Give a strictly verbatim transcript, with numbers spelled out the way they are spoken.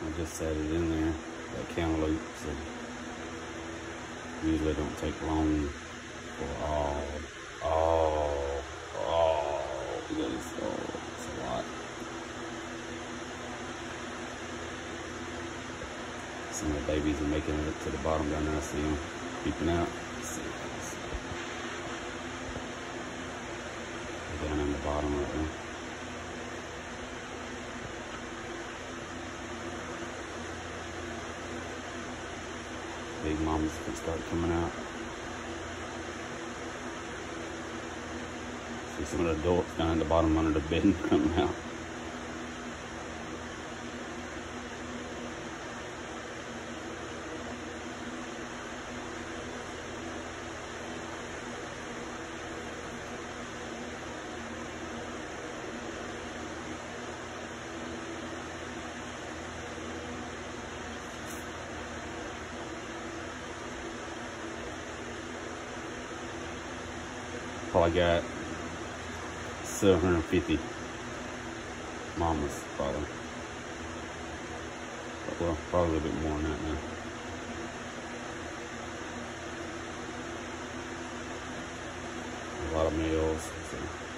I just set it in there, that cantaloupe, so usually it don't take long for all, oh, oh, goodness, oh, it's a lot. Some of the babies are making it up to the bottom down there. I see them peeping out. Let's see. Down in the bottom right there. Big mamas can start coming out. See some of the adults down at the bottom under the bed coming out. Probably got seven hundred fifty mamas, probably. But, well, probably a little bit more than that now. A lot of males. So.